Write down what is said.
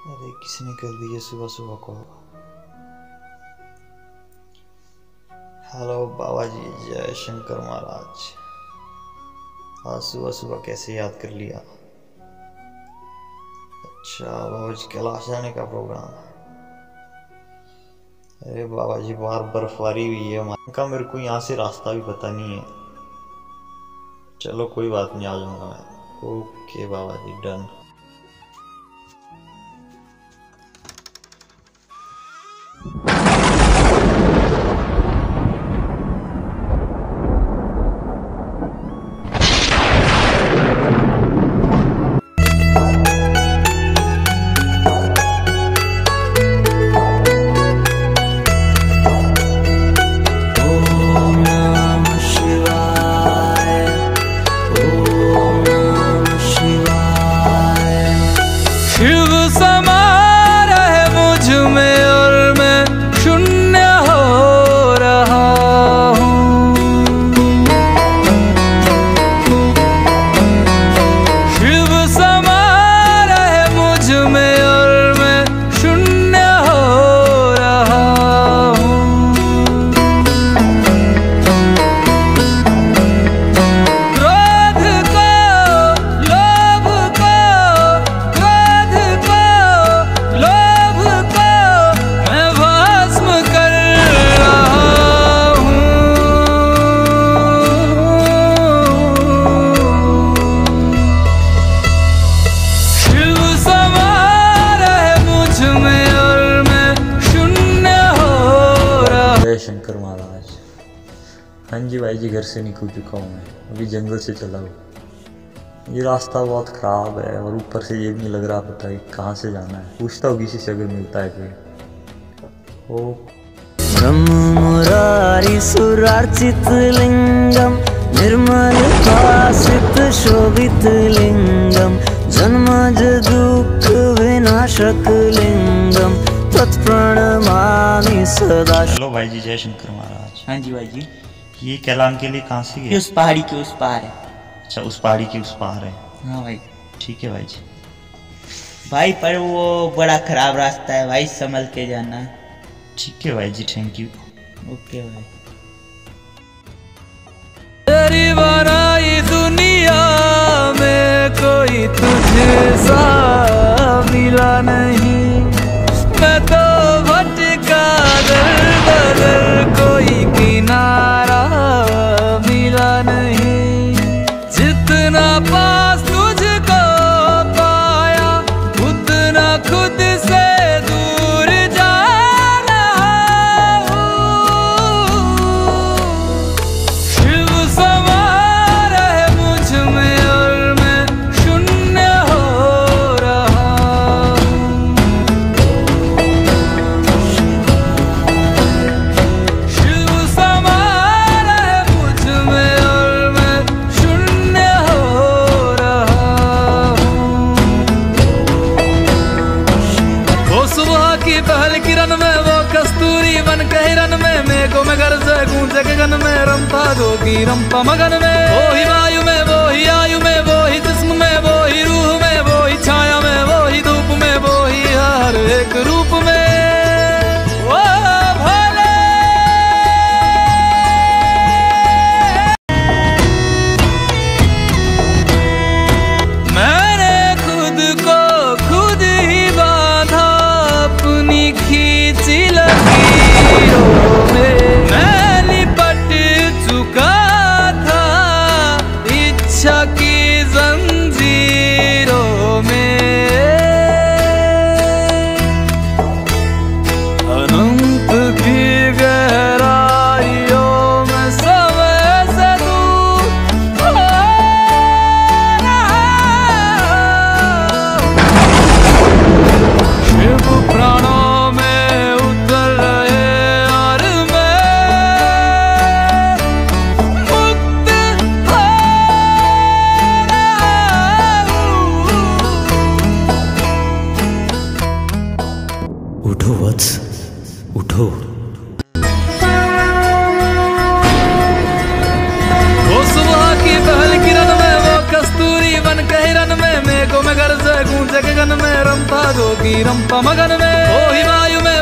अरे किसने कर दिया सुबह सुबह को। हेलो बाबा जी, जय शंकर महाराज। आज सुबह सुबह कैसे याद कर लिया? अच्छा बाबा जी, कैलाश जाने का प्रोग्राम है। अरे बाबा जी, बाहर बर्फबारी हुई है का, मेरे को यहाँ से रास्ता भी पता नहीं है। चलो कोई बात नहीं, आ जाऊंगा मैं। Okay Baba ji, done. शंकर महाराज। हाँ जी भाई जी, घर से निकल चुका हूँ मैं, अभी जंगल से चला हूँ। ये रास्ता बहुत ख़राब है और ऊपर से ये भी नहीं लग रहा पता है कहाँ से जाना है। पूछता हूँ किसी से अगर मिलता है कोई। ओ ब्रह्म मुरारी सुरार्चित लिंगम निर्मल भासित शोभित लिंगम जन्मज दुख विनाशक लिंगम तत्प्रणमामि सदा। हेलो भाई जी, जय शंकर महाराज। हाँ जी भाई जी। ये कैलान के लिए कहाँ से गए? उस पहाड़ी के उस पार है। अच्छा, उस पहाड़ी के उस पार है। हाँ भाई। ठीक है भाई जी। भाई पर वो बड़ा खराब रास्ता है भाई, संभल के जाना। ठीक है भाई जी, थैंक यू। ओके भाई। तेरी बनाई दुनिया में कोई तुझे सा मिला नहीं, मैं तो भटका दर बदर, कोई किनारा मिला नहीं। जितना पास तुझको पाया उतना खुद से दूर जाना। शिव समा रहे मुझ में और मैं शून्य हो रहा हूँ। शिव समा रहे मुझ में और मैं शून्य हो रहा हूँ। वो सुबह की पहल किरण में, वो कस्तूरी बन के हिरन में, मेघों में घर से गूंजे गगन में, रंपा गोगी रंपा मगन में। वो ही वायु में, वो ही आयु में, वो ही जिस्म में, वो ही रूह में, वो ही छाया में, वो ही धूप में, वो ही हर एक रूप में। वो भोले मैंने खुद को खुद ही बांधा अपनी खींची लकीरों में। मैं लिपट चुका था मेघों में गरजे गूंजे गगन में रमता जोगी रंपा मगन में। ओ ही वायु में